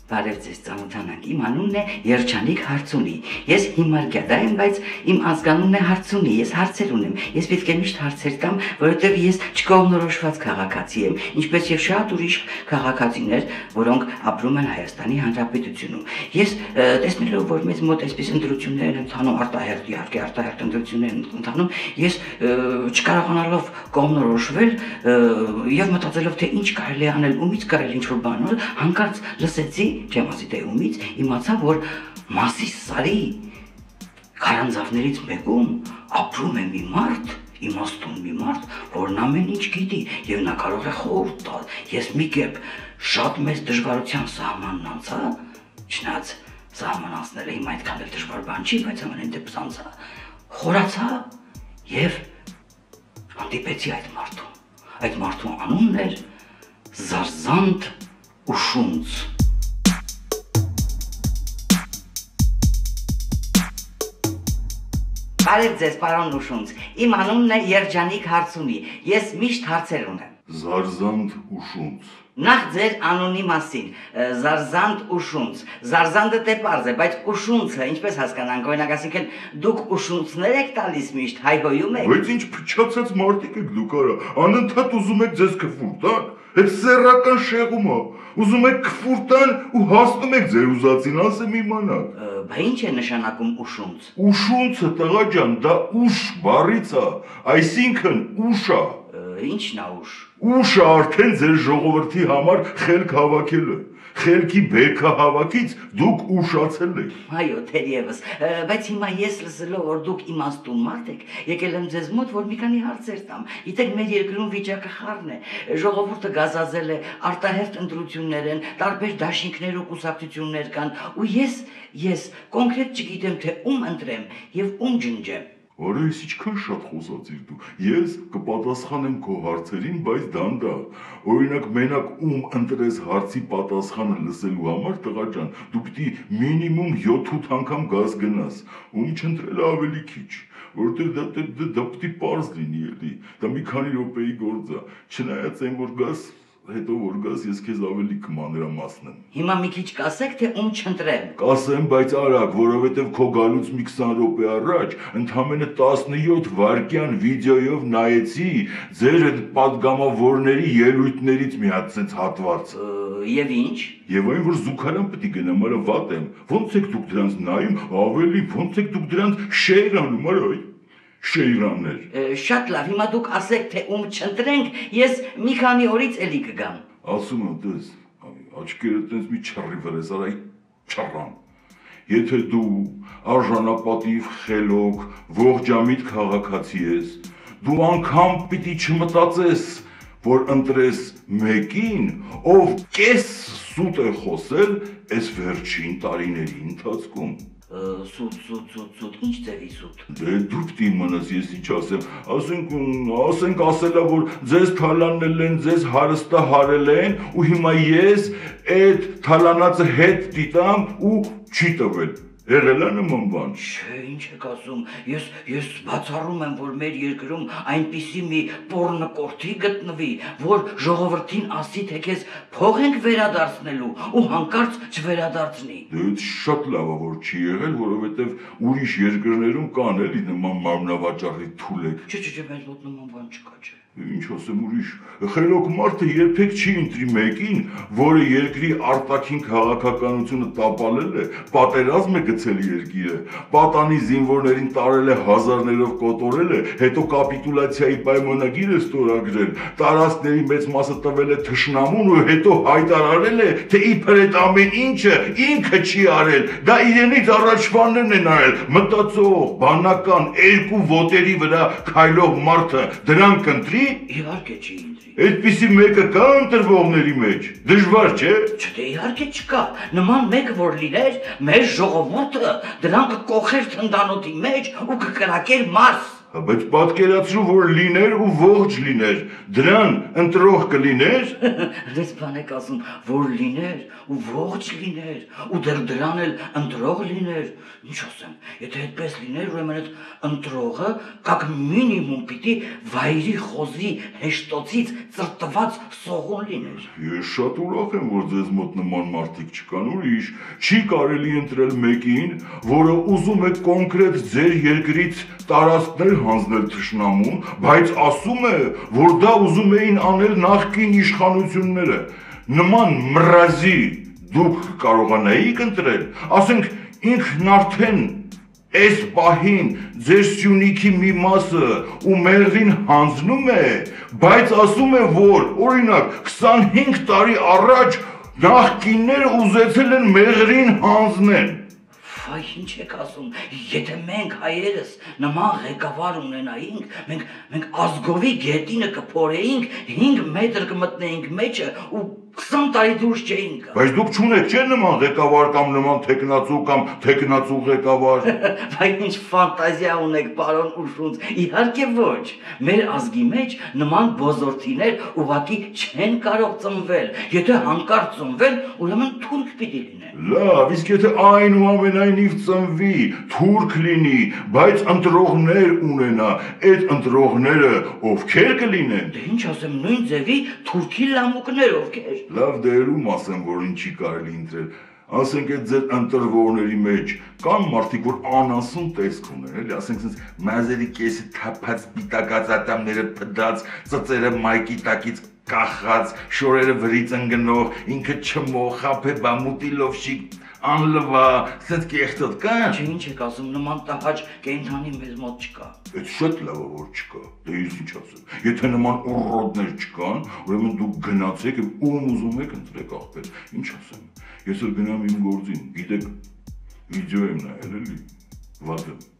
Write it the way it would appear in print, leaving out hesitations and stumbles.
Բարև ձեզ ծանոթանանք, իմ անունն է Երջանիկ Հարցունի, ես հիմար գյադա եմ, բայց իմ ազգանունն է Հարցունի, ես հարցեր ունեմ, ես պետք է միշտ հարցեր տամ, որովհետև ես չկողմնորոշված քաղաքացի եմ, ինչպես եւ շատ ուրիշ քաղաքացիներ, որոնք ապրում են Հայաստանի Հանրապետությունում։ Ես տեսնելով, որ մեզ մոտ այսպես ընտրություններ են ընթանում, արտահերթ, իհարկե արտահերթ ընտրություններ են ընթանում, ես չկարողանալով կողմնորոշվել եւ մտածելով, թե ինչ կարելի է անել, ումից կարելի ինչ-որ բան անել, հանկարծ լսեցի չեմ ասի թե ումից, իմացա, որ Մասիս Սարի քարանձավներից մեկում ապրում է մի մարդ, իմաստուն մի մարդ, որն ամեն ինչ գիտի եւ նա կարող է խորհուրդ տալ։ Ես մի կերպ շատ մեծ դժվարության սահմանն անցա, չնայած սահման անցնելը հիմա այդքան էլ դժվար բան չի, բայց ամենայն դեպս անցա, խորացա եւ հանդիպեցի այդ մարդուն։ Այդ մարդու անունն էր Զարզանդ Ուշունց։ Բարև ձեզ, պարոն Ուշունց, իմ անունն է Երջանիկ Հարցունի, ես միշտ հարցեր ունեմ։ Զարզանդ Ուշունց։ Նախ ձեր անունի մասին, Զարզանդ Ուշունց, Զարզանդը դե պարզ է, բայց Ուշունցը ինչպես հասկանանք, օրինակ ասինքն դուք Ուշունցներ եք տալիս միշտ, հայհոյում եք։ Բայց ինչ փչացած մարդիկ եք դուք արա, անընդհատ ուզում եք ձեզ քֆուր տան, այդ սեռական շեղում է, ուզում եք քֆուր տան ու հասնում եք ձեր ուզածին, ասեմ իմանալ։ Բա ինչ է նշանակում Ուշունց։ Ուշունցը տղա ջան, դա ուշ բառից է, այսինքն ուշ է։ Ինչն է ուշ։ Ուշը արդեն ձեր ժողովրդի համար խելք հավաքելը, խելքի բերքը հավաքից դուք ուշացել եք։ Այո, թերևս, բայց հիմա ես լսելով, որ դուք իմաստուն մարդ եք, եկել եմ ձեզ մոտ, որ մի քանի հարցեր տամ։ Գիտեք, մեր երկրում վիճակը խառն է, ժողովուրդը գազազել է, արտահերթ ընտրություններ են, տարբեր դաշինքներ ու կուսակցություններ կան, ու ես կոնկրետ չգիտեմ, թե ում ընտրեմ եւ ում ջնջեմ։ Արա ես ինչքան շատ խոսացիր դու, ես կպատասխանեմ քո հարցերին, բայց դանդաղ, օրինակ մենակ ում ընտրես հարցի պատասխանը լսելու համար տղա ջան, դու պիտի մինիմում 7-8 անգամ գազ գնաս, ում չընտրել ավելի քիչ, որովհետև դա պիտի պարզ լինի էլի, դա մի քանի րոպեի գործ է, չնայած այն որ գաս հետո որ գաս ես քեզ ավելի կմանրամասնեմ։ Հիմա մի քիչ կասեք, թե ում չընտրեմ։ Կասեմ, բայց արագ, որովհետև քո գալուց մի 20 րոպե առաջ ընդամենը 17 վայրկյան վիդեոյով նայեցի ձեր այդ պատգամավորների ելույթներից մի հատ sense հատված։ Եվ ինչ։ Եվ այն որ զուգարան պետք է գնամ, արա վատ եմ։ Ոնց եք դուք դրանց նայում, ավելի ոնց եք դուք դրանց շեյր անում, արա։ Շեյրաններ։ Շատ լավ, հիմա դուք ասեք, թե ում չընտրենք, ես մի քանի օրից էլի կգամ։ Ասում եմ, տես, աչքերդ տես մի չռի վրես, արա չռան։ Եթե դու արժանապատիվ, խելոք, ողջամիտ քաղաքացի ես, դու անգամ պիտի չմտածես, որ ընտրես մեկին, ով կես սուտ է խոսել այս վերջին տարիների ընթացքում։ Սուտ, ինչ ձևի սուտ։ Դե դու պիտի իմանաս ես ինչ ասեմ, ասենք ասելա, որ ձեզ թալանել են, ձեզ հարստահարել են ու հիմա ես այդ թալանածը հետ դիտամ ու չի տվել, եղել է նման բան։ Չէ, ինչ եք ասում, ես բացառում եմ, որ մեր երկրում այնպիսի մի պոռնկորթի գտնվի, որ ժողովրդին ասի, թե քեզ փող ենք վերադարձնելու ու հանկարծ չվերադարձնի։ Դե շատ լավ է, որ չի եղել, որովհետև ուրիշ երկրներում կան էլի նման մարմնավաճառի թուլեք։ Չէ, մեզ մոտ նման բան չկա, չէ։ Ինչ ասեմ ուրիշ, խելոք մարդը երբեք չի ընտրի մեկին, որը երկրի արտաքին քաղաքականությունը տապալել է, պատերազմ է գցել երկիրը, պատանի զինվորներին տարել է հազարներով կոտորել է, հետո կապիտուլացիայի պայմանագիր է ստորագրել, տարածքների մեծ մասը տվել է թշնամուն ու հետո հայտարարել է, թե իբր այդ ամեն ինչը ինքը չի արել, դա իրենից առաջվաններն են արել, մտածող, բանական, երկու ոտերի վրա քայլող մարդը դրանք կընտրի։ Իհարկե չի ընտրի։ Այդպիսի մեկը կա ընտրվողների մեջ, դժվար չէ։ Չէ, իհարկե չկա, նման մեկը որ լիներ, մեր ժողովուրդը դրան կկոխեր թնդանոթի մեջ ու կկրակեր Մարս։ Բայց պատկերացրու, որ լիներ ու ողջ լիներ, դրան ընտրող կլիներ։ Դες բան եք ասում, որ լիներ ու ողջ լիներ, ու դրան էլ ընտրող լիներ։ Ինչ ասեմ, եթե այդպես լիներ, ուրեմն այդ ընտրողը как minimum պիտի վայրի խոզի հեշտոցից ծրտված սողուն լիներ։ Ես շատ ուրախ եմ, որ ձեզ մոտ նման մարդիկ չկան, ուրիշ չի կարելի ընտրել մեկին, որը ուզում է կոնկրետ ձեր երկրից տարածքներ հանձնել թշնամուն, բայց ասում է, որ դա ուզում էին անել նախկին իշխանությունները։ Նման մռազի դուք կարողանայիք ընտրել, ասենք ինքն արդեն այս պահին ձեր Սյունիքի մի մասը ու մեղրին հանձնում է, բայց ասում է, որ օրինակ 25 տարի առաջ նախկինները ուզեցել են մեղրին հանձնեն։ Այ ինչ եք ասում, եթե մենք հայերս նման ղեկավար ունենայինք, մենք ազգովի գետինը կփորեինք, 5 մետր կմտնեինք մեջը ու 20 տարի դուրս չէինք գա։ Բայց դուք չունեք չէ նման ղեկավար կամ նման թեկնածու ղեկավար։ Բայց ինչ ֆանտազիա ունեք, պարոն Ուշունց, իհարկե ոչ։ Մեր ազգի մեջ նման բոզորդիներ ուղղակի չեն կարող ծնվել։ Եթե հանկարծ ծնվեն, ուրեմն թուրք պիտի լինեն։ Լավ, իսկ եթե այնուամենայնիվ ծնվի, թուրք լինի, բայց ընտրողներ ունենա, այդ ընտրողները ովքեր կլինեն։ Դե ինչ ասեմ, նույն ձևի թուրքի լամուկներ ովքեր։ Լավ դերում ասեմ, որ ինչի կարելի ընտրել։ Ասենք այդ ձեր ընտրվողների մեջ կան մարդիկ, որ անասուն տեսք ունեն, էլի, ասենք sense մազերի կեսի թափած պիտակած ատամները փդած, ծծերը մայկի տակից կախած, շորերը վրից ընկնող, ինքը չմող, խափե բամուտի լովշիկ, անլվա, sense կեղտոտ կան։ Չէ, ինչ եք ասում, նման տհաճ կենդանի մեզ մոտ չկա։ Այդ շատ լավ է, որ չկա։ Դե ես ինչ ասեմ։ Եթե նման ուռոդներ չկան, ուրեմն դուք գնացեք եւ ում ուզում եք ընտրեք ախպեր։ Ինչ ասեմ։ Ես էլ գնամ իմ գործին, գիտեք, վիդեո եմ նայել էլի, վատը։